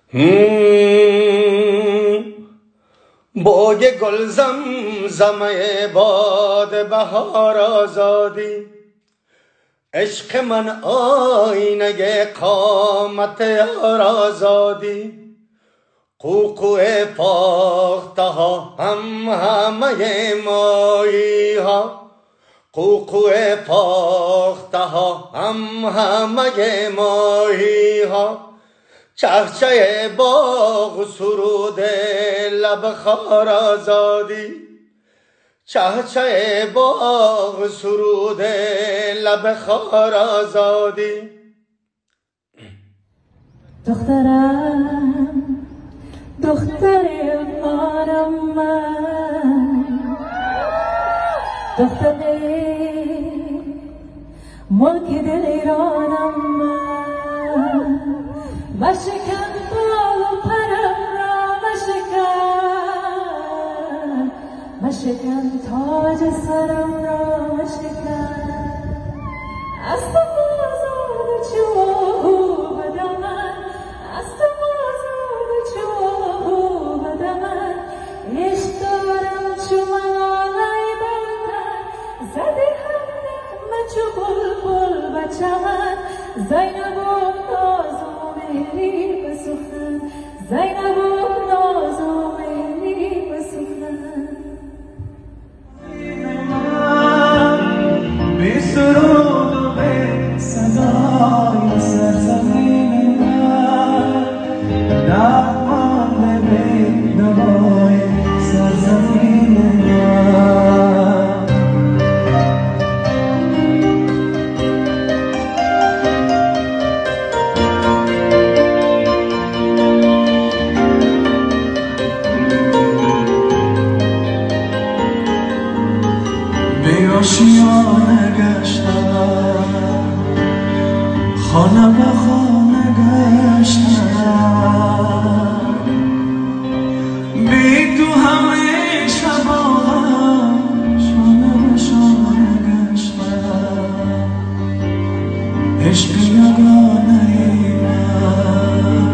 بوگ گل زمزمه باد بهار آزادی، عشق من آینه قامت یار آزادی. قوقو پاخته ها همه مایی ها، قوقو پاخته ها همه ماهی ها. چهچه باغ سرود لب خار آزادی، چهچه باغ سرود لب خار آزادی. دخترم دختر خانم من، دختر ملک دل ایرانم من. مشکن بال و پرم را مشکن، مشکن تاج سرم را مشکن. از تو آزاد چو بدمن، از تو آزاد چو بدمن. عشق دارم چو منالای بلتن، زده همدم چو بلبل و چمن. زینب و ناز و مهری به سخن، زینب و ناز و مهری به سخن. بی سرود و به صدای سرزمین من، درد مانده به نوای سرزمین من. به آشیانه گشتم، خانه به خانه گشتم. بی تو همه شبانم شانه به شانه گشتم. عشق یگانه من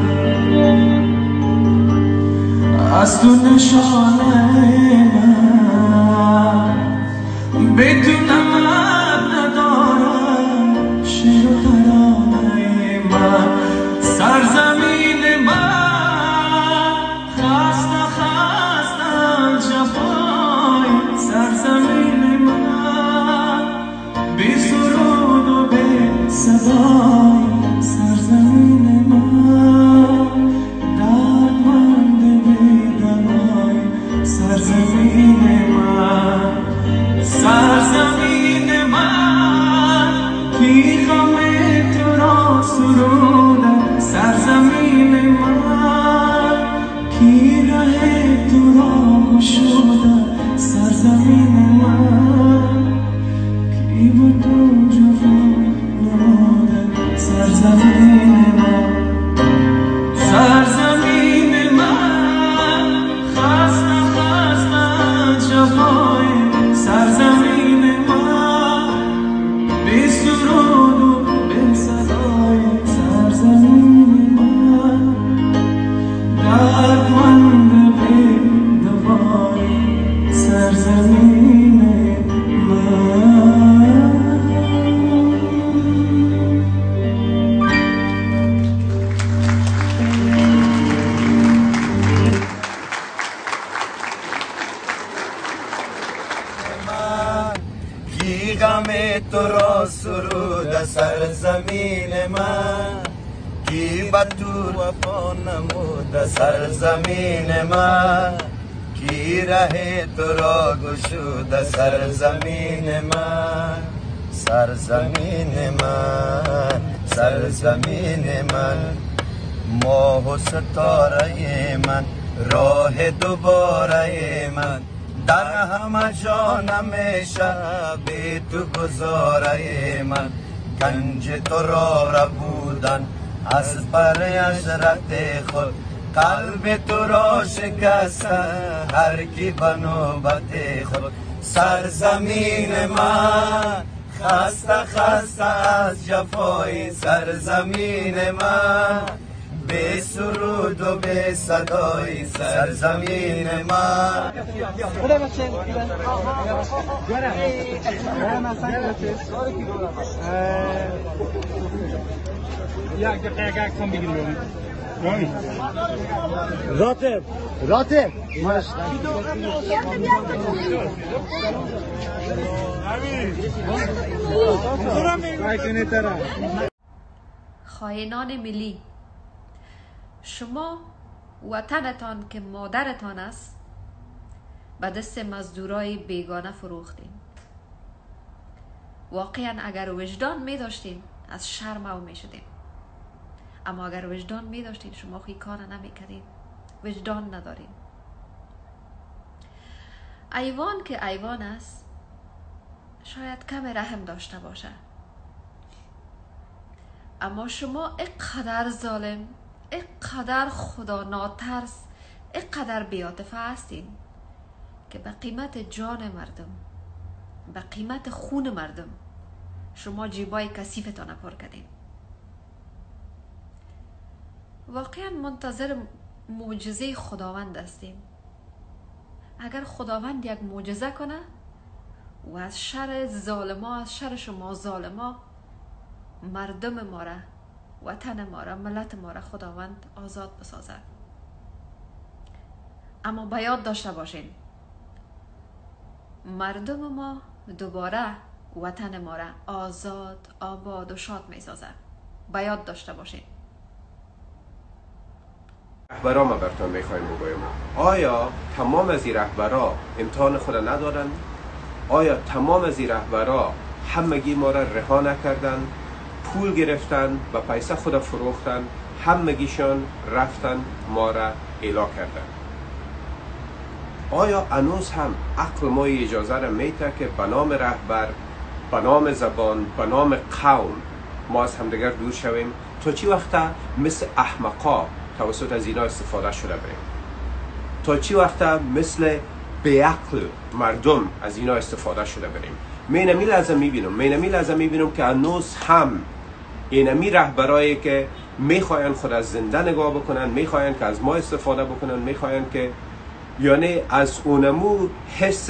از تو نشانه من. بدون من ندارم شیر و ترانه من. سرزمین من خسته خسته جفای سرزمین من. بی سرود و به صدای سرزمین من. دردمند بی دوای سرزمین من. سرزمین من کی غم تو را سرودم. سرزمین من کی ره تو را گشودم. سرزمین من کی با تو جفا نمودم. سرزمین من. سرزمین من خسته خسته جفای سرزمین من. بی سرود و به صدای سرزمین من. دردمند به دوای سرزمین من. کی غم تو را سرود سرزمین من، کی به تو وفا نمود سرزمین من. کی ره تو را گشود سرزمین من. سرزمین من، سرزمین من. ماه و ستاره من، راه دوباره من. در همه جان همیشه به تو گذاره من. گنج تو را ربودن از بر عشرت خود، قلب تو را شکستن هر کی به نوبت خود. سرزمین من خسته خسته از جفای سرزمین من. به سرود و به صدای سرزمین ما. راتب خائنان ملی، شما وطنتان که مادرتان است به دست مزدورای بیگانه فروختین. واقعا اگر وجدان می داشتین از شرم او می شدین، اما اگر وجدان می داشتین شما خوی کار نمی کردین. وجدان ندارین. ایوان که ایوان است شاید کم رحم داشته باشه، اما شما اینقدر ظالم، اینقدر خدا ناترس، اینقدر بی‌عاطفه هستین که به قیمت جان مردم، به قیمت خون مردم شما جیبای کثیفتان پر کردین. واقعا منتظر معجزه خداوند هستیم. اگر خداوند یک معجزه کنه و از شر ظالما، از شر شما ظالما مردم ما را، وطن ما را، ملت ما را خداوند آزاد بسازه. اما باید داشته باشین مردم ما دوباره وطن ما را آزاد، آباد و شاد می سازه. باید داشته باشین. رهبرا ما براتون میخوایم بگویم، آیا تمام از این رهبرا امتحان خود ندارن؟ آیا تمام از این رهبرا همگی ما را رها نکردن، پول گرفتن و پیسه خود فروختن، همگیشان رفتن ما را اعلا کردن؟ آیا هنوز هم عقل ما اجازه را میده که به نام رهبر، به نام زبان، به نام قوم ما از همدیگر دور شویم؟ تا چی وقت مثل احمقا توسط از اینا استفاده شده بریم؟ تا چی وقت مثل بیعقل مردم از اینا استفاده شده بریم؟ مینمی لازم میبینم که هنوز هم اینمی رهبرایی که میخواین خود از زنده نگاه بکنن، میخواین که از ما استفاده بکنن، میخواین که یعنی از اونمو حس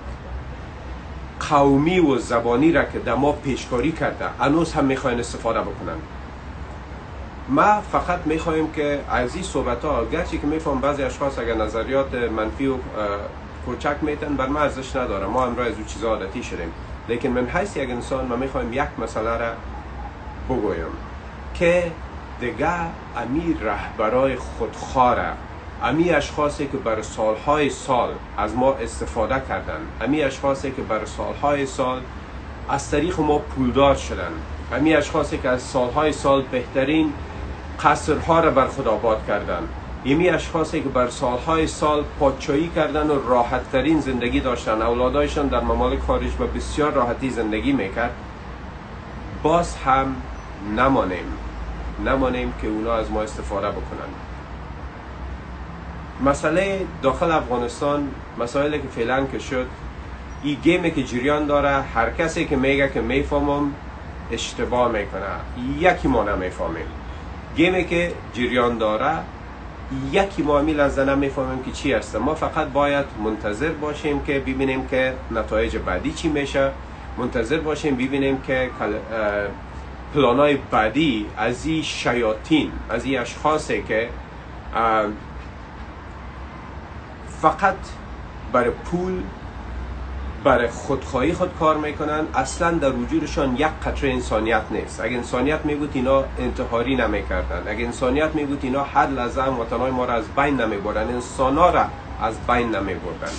قومی و زبانی را که در ما پیشکاری کرده هنوز هم میخواین استفاده بکنن. ما فقط میخوایم که از این صحبت ها، گرچه که میفهم بعضی اشخاص اگر نظریات منفی و کوچک میتن، بر ما ارزش نداره، ما امروز از اون چیزا عادتی شدیم، لیکن من حیث یک انسان ما میخوایم یک مسئله را بگویم که دیگه امی رهبرای خودخواره، امی اشخاصی که بر سالهای سال از ما استفاده کردن، امی اشخاصی که بر سالهای سال از طریق ما پولدار شدن، امی اشخاصی که از سالهای سال بهترین قصرها را بر خود آباد کردن، امی اشخاصی که بر سالهای سال پادشاهی کردن و راحت ترین زندگی داشتن، اولادایشان در ممالک خارج به بسیار راحتی زندگی میکرد، باز هم نمانیم که اونا از ما استفاده بکنن. مسئله داخل افغانستان، مسائلی که فعلا که شد، این گیمی که جریان داره، هر کسی که میگه که میفهمم اشتباه میکنه، یکی ما نمیفهمیم. گیمی که جریان داره یکی ما همی لحظه نمیفهمیم که چی هست. ما فقط باید منتظر باشیم که ببینیم که نتایج بعدی چی میشه، منتظر باشیم ببینیم که پلانای بعدی از این شیاطین، از این اشخاصی که فقط برای پول، برای خودخواهی خود کار میکنن، اصلا در وجودشان یک قطره انسانیت نیست. اگه انسانیت میبود اینا انتحاری نمیکردن، اگه انسانیت میبود اینا هر لحظه هم وطنهای ما را از بین نمیبردن، انسانا را از بین نمیبردن.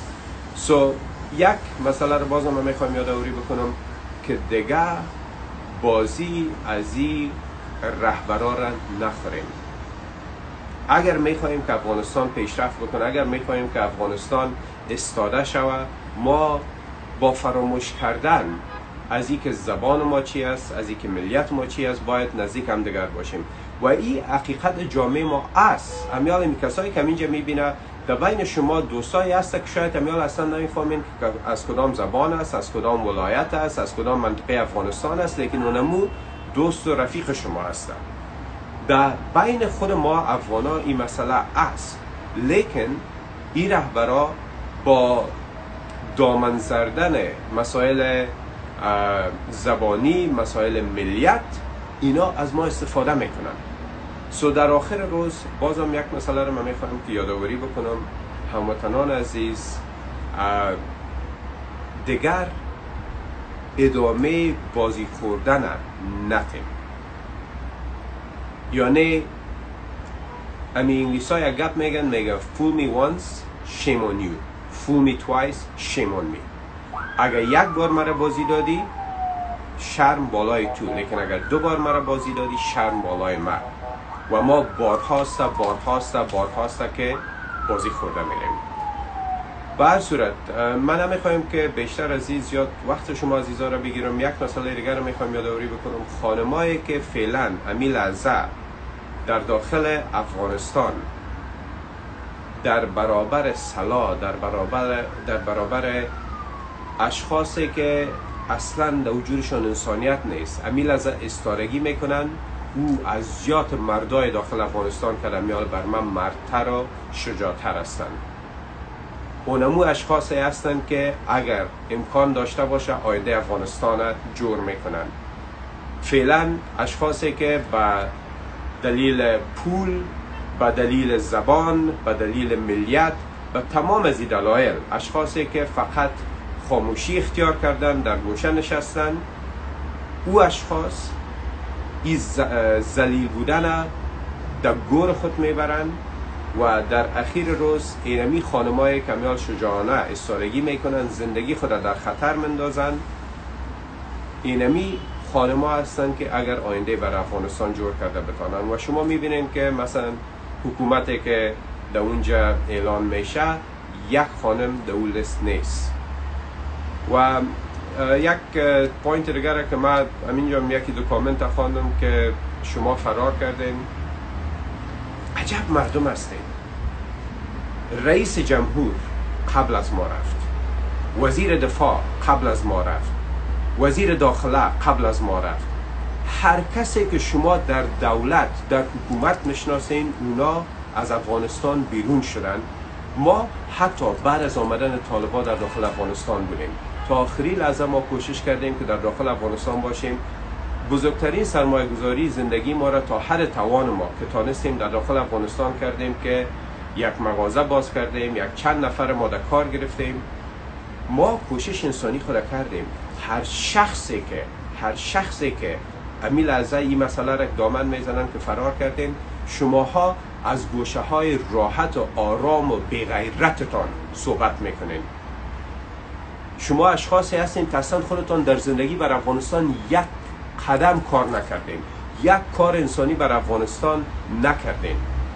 یک مسئله رو بازم من میخوایم یادآوری بکنم که دیگه بازی از این رهبرا را نخوریم. اگر میخوایم که افغانستان پیشرفت بکنه، اگر میخوایم که افغانستان استاده شود، ما با فراموش کردن از این که زبان ما چی است، از این که ملیت ما چی است، باید نزدیک هم دیگر باشیم. و این حقیقت جامعه ما است. امیال این کسایی که اینجا میبینه، در بین شما دوستایی هست که شاید امیال اصلا نمیفهمین که از کدام زبان است، از کدام ولایت است، از کدام منطقه افغانستان است، لیکن اونمو دوست و رفیق شما هستن. در بین خود ما افغانا این مسئله است، لیکن این رهبرا با دامن زدن مسائل زبانی، مسائل ملیت، اینا از ما استفاده میکنن. سو در آخر روز بازم یک مسئله رو من میخواهم که یادآوری بکنم هموطنان عزیز، دیگر ادامه بازی خوردن نتیم. یعنی امی انگلیس ها یک گپ میگن fool me once shame on you, fool me twice shame on me. اگر یک بار مرا بازی دادی شرم بالای تو، لیکن اگر دو بار مرا بازی دادی شرم بالای من. و ما بارهاسته که بازی خورده میریم. به هر صورت من نمیخوایم که بیشتر عزیز زیاد وقت شما عزیزا را بگیرم. یک مسئله دیگر رو میخوایم یادآوری بکنم. خانمایی که فعلا امی لحظه در داخل افغانستان در برابر سلا، در برابر اشخاصی که اصلا در وجودشان انسانیت نیست امی لحظه استارگی میکنن، او از زیاد مردای داخل افغانستان که میال بر من مردتر و شجاعتر هستند. اونمو اشخاصی هستند که اگر امکان داشته باشه آینده افغانستان جور میکنن. فعلا اشخاصی که به دلیل پول، به دلیل زبان، به دلیل ملیت، به تمام از این دلایل اشخاصی که فقط خاموشی اختیار کردن، در گوشه نشستن، او اشخاص این ذلیل بودن در گور خود میبرن و در اخیر روز اینمی خانمای کمیال شجاعانه استارگی میکنن، زندگی خود در خطر مندازن. اینمی خانما هستن که اگر آینده بر افغانستان جور کرده بتانن. و شما میبینین که مثلا حکومتی که در اونجا اعلان میشه یک خانم در اون لیست نیست. و یک پوینت دیگر که من همینجا یکی دو کامنت خواندم که شما فرار کردین. عجب مردم هستین. رئیس جمهور قبل از ما رفت، وزیر دفاع قبل از ما رفت، وزیر داخله قبل از ما رفت. هر کسی که شما در دولت، در حکومت میشناسین اونا از افغانستان بیرون شدن. ما حتی بعد از آمدن طالبان در داخل افغانستان بودیم. تا آخری لحظه ما کوشش کردیم که در داخل افغانستان باشیم. بزرگترین سرمایه گذاری زندگی ما را تا حد توان ما که تانستیم در داخل افغانستان کردیم که یک مغازه باز کردیم، یک چند نفر ما در کار گرفتیم. ما کوشش انسانی خود کردیم. هر شخصی که امی لحظه این مسئله را دامن میزنن که فرار کردیم، شماها از گوشه های راحت و آرام و بی‌غیرتتان صحبت میکنین. شما اشخاصی هستین که اصلا خودتان در زندگی بر افغانستان یک قدم کار نکردین، یک کار انسانی بر افغانستان نکردین.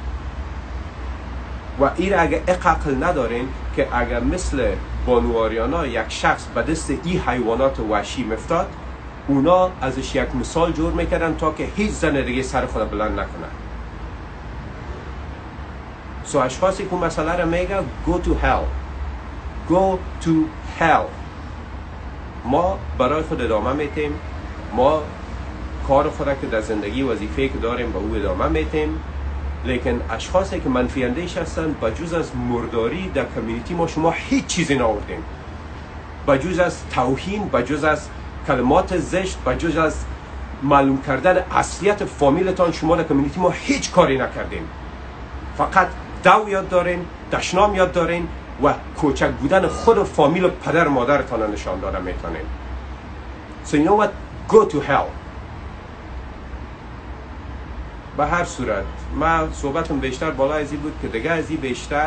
و این اگر عقل ندارین که اگر مثل بانو آریانا یک شخص به دست این حیوانات وحشی مفتاد، اونا ازش یک مثال جور میکردن تا که هیچ زن دیگه سر خود بلند نکنه. سو اشخاصی که مسئله را میگه go to hell. ما برای خود ادامه میتیم، ما کار خود که در زندگی وظیفه که داریم به او ادامه میتیم. لیکن اشخاصی که منفی اندیش هستن بجز از مرداری در کمیونیتی ما شما هیچ چیزی نآوردین، بجز از توهین، بجز از کلمات زشت، بجز از معلوم کردن اصلیت فامیلتان شما در کمیونیتی ما هیچ کاری نکردین. فقط دو یاد دارین، دشنام یاد دارین و کوچک بودن خود و فامیل و پدر مادرتان نشان داده میتونین. So you know what? Go to hell. به هر صورت من صحبتم بیشتر بالا ازی بود که دیگه ازی بیشتر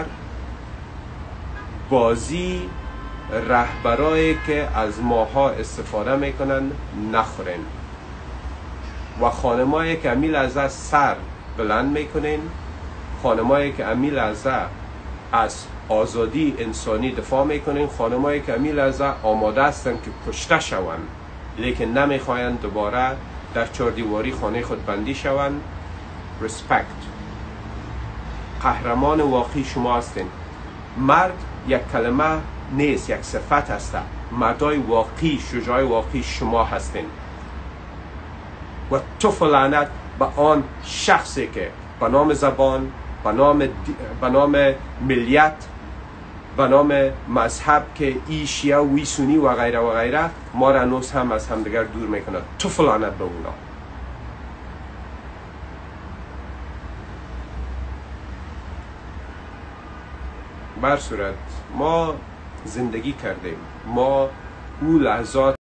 بازی رهبرایی که از ماها استفاده میکنن نخورین. و خانمایی که امی لحظه سر بلند میکنین، خانمایی که امی لحظه از آزادی انسانی دفاع میکنین، خانمایی که امی لحظه آماده هستن که کشته شون لیکن نمیخواین دوباره در چهاردیواری خانه خود بندی شون. رسپکت. قهرمان واقعی شما هستین. مرد یک کلمه نیست، یک صفت هسته. مردای واقعی، شجاع واقعی شما هستین. و توف و لعنت به آن شخصی که به نام زبان، به نام ملیت، به نام مذهب که ای شیعه و ای سنی و غیره و غیره ما را هنوز هم از همدیگر دور میکنه. تو لعنت به اونا. بر صورت ما زندگی کردیم، ما او لحظات